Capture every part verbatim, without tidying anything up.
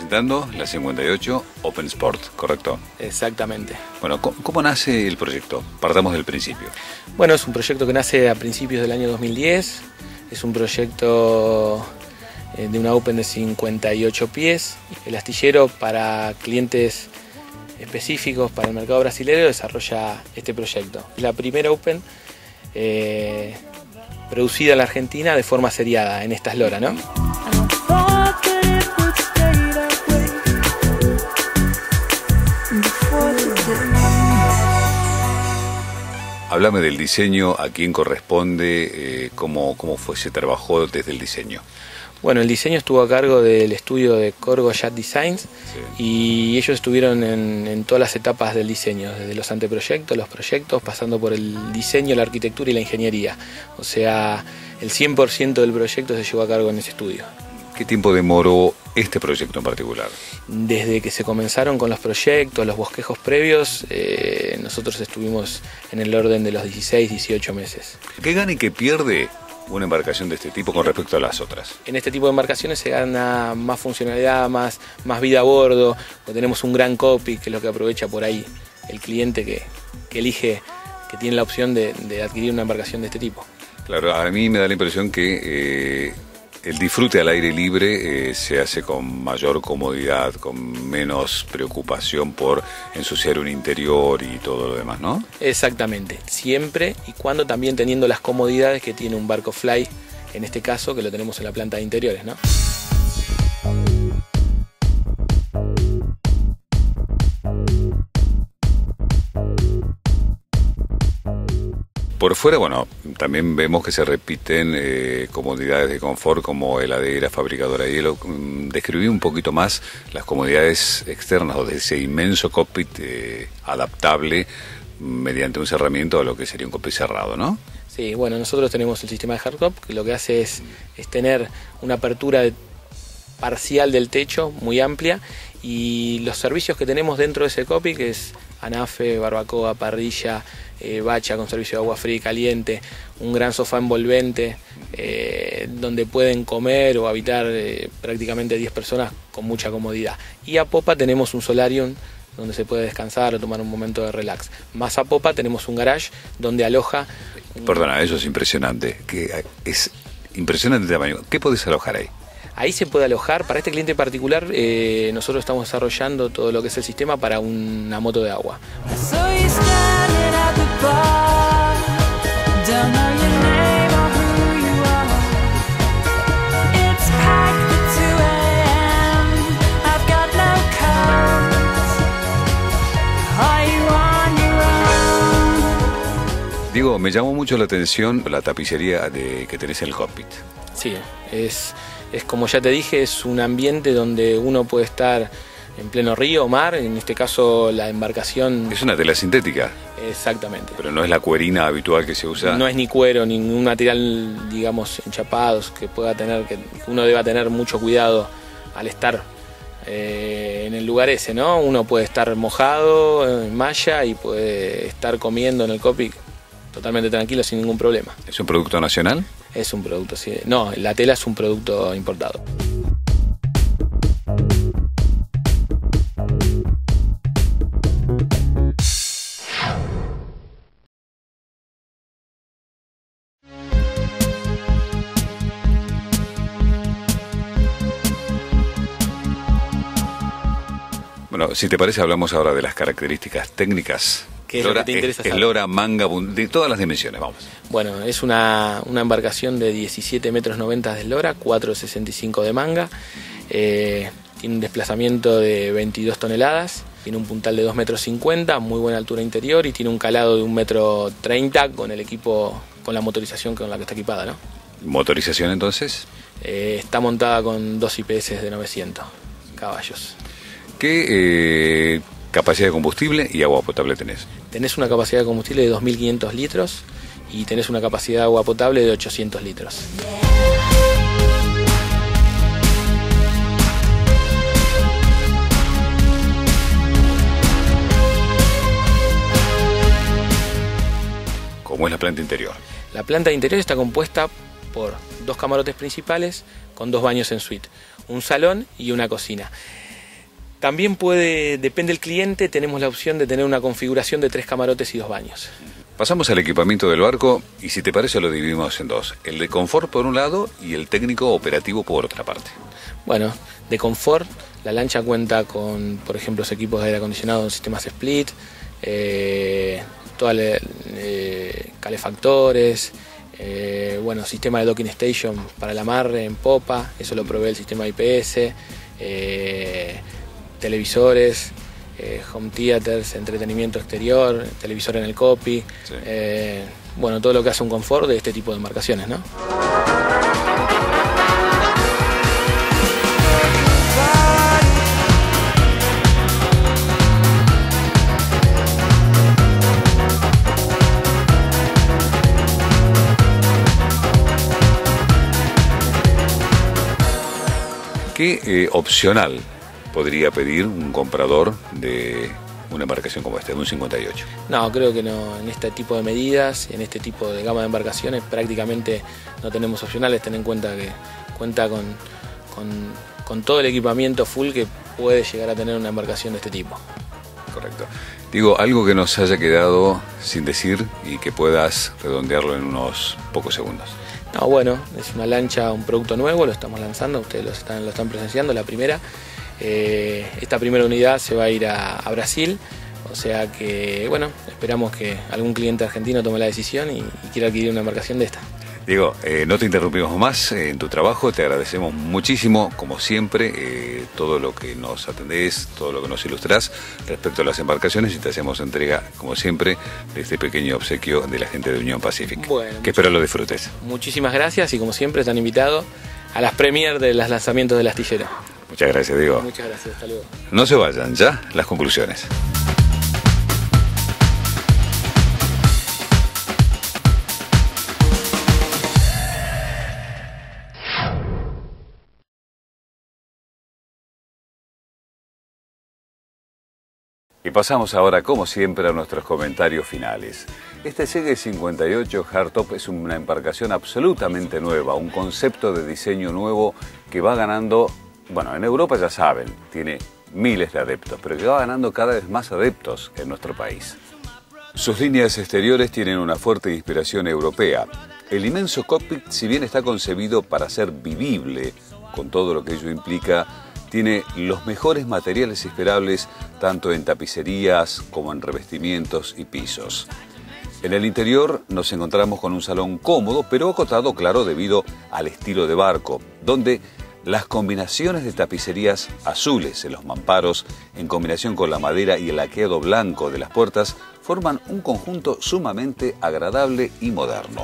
presentando la cincuenta y ocho Open Sport, ¿correcto? Exactamente. Bueno, ¿cómo, cómo nace el proyecto? Partamos del principio. Bueno, es un proyecto que nace a principios del año dos mil diez. Es un proyecto de una Open de cincuenta y ocho pies. El astillero, para clientes específicos para el mercado brasileño, desarrolla este proyecto. Es la primera Open eh, producida en la Argentina de forma seriada en estas loras, ¿no? Háblame del diseño, a quién corresponde, eh, cómo, cómo fue, se trabajó desde el diseño. Bueno, el diseño estuvo a cargo del estudio de Corgo Yacht Designs, sí. Y ellos estuvieron en, en todas las etapas del diseño, desde los anteproyectos, los proyectos, pasando por el diseño, la arquitectura y la ingeniería. O sea, el cien por ciento del proyecto se llevó a cargo en ese estudio. ¿Qué tiempo demoró este proyecto en particular? Desde que se comenzaron con los proyectos, los bosquejos previos, eh, nosotros estuvimos en el orden de los dieciséis, dieciocho meses. ¿Qué gana y qué pierde una embarcación de este tipo con respecto a las otras? En este tipo de embarcaciones se gana más funcionalidad, más, más vida a bordo, tenemos un gran cockpit, que es lo que aprovecha por ahí el cliente que, que elige, que tiene la opción de, de adquirir una embarcación de este tipo. Claro, a mí me da la impresión que eh, el disfrute al aire libre eh, se hace con mayor comodidad, con menos preocupación por ensuciar un interior y todo lo demás, ¿no? Exactamente, siempre y cuando también teniendo las comodidades que tiene un barco fly, en este caso que lo tenemos en la planta de interiores, ¿no? Por fuera, bueno, también vemos que se repiten eh, comodidades de confort como heladera, fabricadora de hielo. Describí un poquito más las comodidades externas o de ese inmenso cockpit eh, adaptable mediante un cerramiento a lo que sería un cockpit cerrado, ¿no? Sí, bueno, nosotros tenemos el sistema de hardtop, que lo que hace es, es tener una apertura de, parcial del techo muy amplia, y los servicios que tenemos dentro de ese cockpit, que es anafe, barbacoa, parrilla, eh, bacha con servicio de agua fría y caliente, un gran sofá envolvente eh, donde pueden comer o habitar eh, prácticamente diez personas con mucha comodidad. Y a popa tenemos un solarium donde se puede descansar o tomar un momento de relax. Más a popa tenemos un garage donde aloja... Un... Perdona, eso es impresionante, que es impresionante el tamaño. ¿Qué podés alojar ahí? Ahí se puede alojar, para este cliente particular, eh, nosotros estamos desarrollando todo lo que es el sistema para una moto de agua. Diego, me llamó mucho la atención la tapicería de, que tenés en el cockpit. Sí, es... Es como ya te dije, es un ambiente donde uno puede estar en pleno río o mar, en este caso la embarcación... Es una tela sintética. Exactamente. Pero no es la cuerina habitual que se usa. No es ni cuero, ni ningún material, digamos, enchapados, que pueda tener, que uno deba tener mucho cuidado al estar eh, en el lugar ese, ¿no? Uno puede estar mojado en malla y puede estar comiendo en el cockpit totalmente tranquilo, sin ningún problema. ¿Es un producto nacional? Es un producto, sí. No, la tela es un producto importado. Bueno, si te parece, hablamos ahora de las características técnicas. ¿Qué es lo que te interesa saber? Eslora, manga, de todas las dimensiones, vamos. Bueno, es una, una embarcación de diecisiete metros noventa de eslora, cuatro sesenta y cinco de manga, eh, tiene un desplazamiento de veintidós toneladas, tiene un puntal de dos metros cincuenta, muy buena altura interior y tiene un calado de un metro treinta con el equipo, con la motorización con la que está equipada, ¿no? ¿Motorización entonces? Eh, está montada con dos I P S de novecientos caballos. ¿Qué eh, capacidad de combustible y agua potable tenés? Tenés una capacidad de combustible de dos mil quinientos litros y tenés una capacidad de agua potable de ochocientos litros. ¿Cómo es la planta interior? La planta interior está compuesta por dos camarotes principales con dos baños en suite, un salón y una cocina. También puede, depende del cliente, tenemos la opción de tener una configuración de tres camarotes y dos baños. Pasamos al equipamiento del barco y si te parece lo dividimos en dos. El de confort por un lado y el técnico operativo por otra parte. Bueno, de confort, la lancha cuenta con, por ejemplo, los equipos de aire acondicionado, sistemas split, eh, toda la, eh, calefactores, eh, bueno, sistema de docking station para el amarre en popa, eso lo provee el sistema I P S, eh, televisores, eh, home theaters, entretenimiento exterior, televisor en el copy, sí. eh, bueno, todo lo que hace un confort de este tipo de embarcaciones, ¿no? ¿Qué eh, opcional podría pedir un comprador de una embarcación como esta, de un cincuenta y ocho? No, creo que no. En este tipo de medidas, en este tipo de gama de embarcaciones, prácticamente no tenemos opcionales. Ten en cuenta que cuenta con, con, con todo el equipamiento full que puede llegar a tener una embarcación de este tipo. Correcto. Digo, algo que nos haya quedado sin decir y que puedas redondearlo en unos pocos segundos. No, bueno, es una lancha, un producto nuevo, lo estamos lanzando, ustedes lo están, lo están presenciando, la primera. Eh, esta primera unidad se va a ir a, a Brasil, o sea que, bueno, esperamos que algún cliente argentino tome la decisión y, y quiera adquirir una embarcación de esta. Diego, eh, no te interrumpimos más eh, en tu trabajo, te agradecemos muchísimo, como siempre, eh, todo lo que nos atendés, todo lo que nos ilustrás respecto a las embarcaciones y te hacemos entrega, como siempre, de este pequeño obsequio de la gente de Unión Pacific. Bueno, que espero lo disfrutes. Muchísimas gracias y como siempre están invitados a las premiers de los lanzamientos del astillero. Muchas gracias, Diego. Muchas gracias, hasta luego. No se vayan, ya las conclusiones. Y pasamos ahora, como siempre, a nuestros comentarios finales. Este Seagate cincuenta y ocho Hardtop es una embarcación absolutamente nueva, un concepto de diseño nuevo que va ganando, bueno, en Europa ya saben, tiene miles de adeptos, pero que va ganando cada vez más adeptos en nuestro país. Sus líneas exteriores tienen una fuerte inspiración europea. El inmenso cockpit, si bien está concebido para ser vivible, con todo lo que ello implica, tiene los mejores materiales esperables tanto en tapicerías como en revestimientos y pisos. En el interior nos encontramos con un salón cómodo, pero acotado, claro, debido al estilo de barco, donde las combinaciones de tapicerías azules en los mamparos, en combinación con la madera y el laqueado blanco de las puertas, forman un conjunto sumamente agradable y moderno.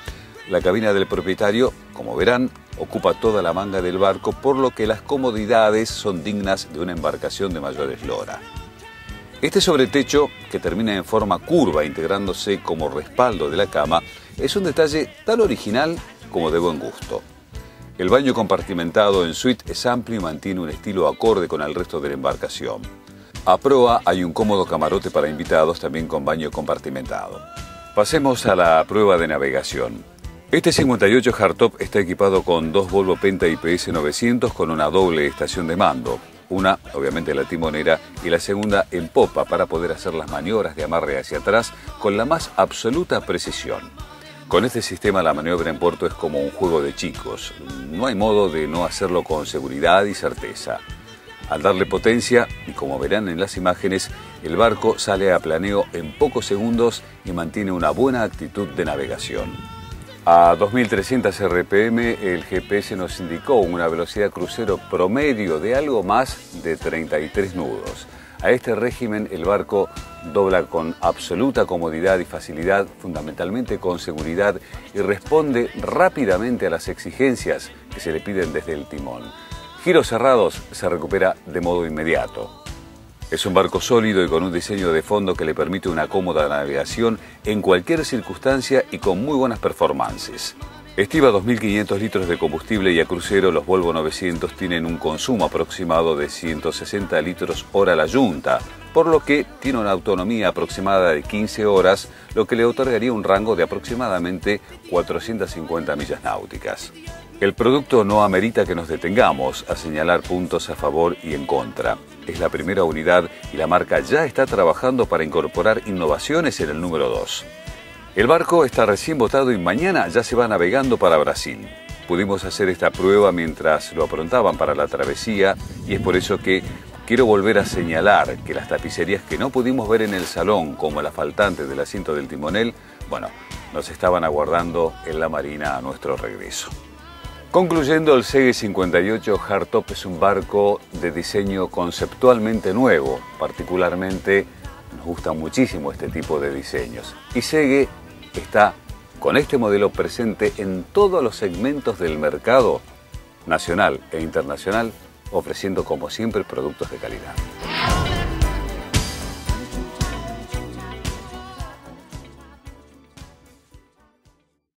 La cabina del propietario, como verán, ocupa toda la manga del barco, por lo que las comodidades son dignas de una embarcación de mayor eslora. Este sobretecho, que termina en forma curva integrándose como respaldo de la cama, es un detalle tan original como de buen gusto. El baño compartimentado en suite es amplio y mantiene un estilo acorde con el resto de la embarcación. A proa hay un cómodo camarote para invitados, también con baño compartimentado. Pasemos a la prueba de navegación. Este cincuenta y ocho Hardtop está equipado con dos Volvo Penta I P S novecientos con una doble estación de mando. Una, obviamente, la timonera y la segunda en popa para poder hacer las maniobras de amarre hacia atrás con la más absoluta precisión. Con este sistema la maniobra en puerto es como un juego de chicos. No hay modo de no hacerlo con seguridad y certeza. Al darle potencia, y como verán en las imágenes, el barco sale a planeo en pocos segundos y mantiene una buena actitud de navegación. A dos mil trescientos R P M el G P S nos indicó una velocidad crucero promedio de algo más de treinta y tres nudos. A este régimen el barco dobla con absoluta comodidad y facilidad, fundamentalmente con seguridad, y responde rápidamente a las exigencias que se le piden desde el timón. Giros cerrados se recupera de modo inmediato. Es un barco sólido y con un diseño de fondo que le permite una cómoda navegación en cualquier circunstancia y con muy buenas performances. Estima dos mil quinientos litros de combustible y a crucero los Volvo novecientos tienen un consumo aproximado de ciento sesenta litros hora la yunta, por lo que tiene una autonomía aproximada de quince horas, lo que le otorgaría un rango de aproximadamente cuatrocientas cincuenta millas náuticas. El producto no amerita que nos detengamos a señalar puntos a favor y en contra. Es la primera unidad y la marca ya está trabajando para incorporar innovaciones en el número dos. El barco está recién botado y mañana ya se va navegando para Brasil. Pudimos hacer esta prueba mientras lo aprontaban para la travesía y es por eso que quiero volver a señalar que las tapicerías que no pudimos ver en el salón, como el asfaltante del asiento del timonel, bueno, nos estaban aguardando en la marina a nuestro regreso. Concluyendo, el Segue cincuenta y ocho Hardtop es un barco de diseño conceptualmente nuevo. Particularmente nos gusta muchísimo este tipo de diseños. Y Segue está con este modelo presente en todos los segmentos del mercado nacional e internacional, ofreciendo como siempre productos de calidad.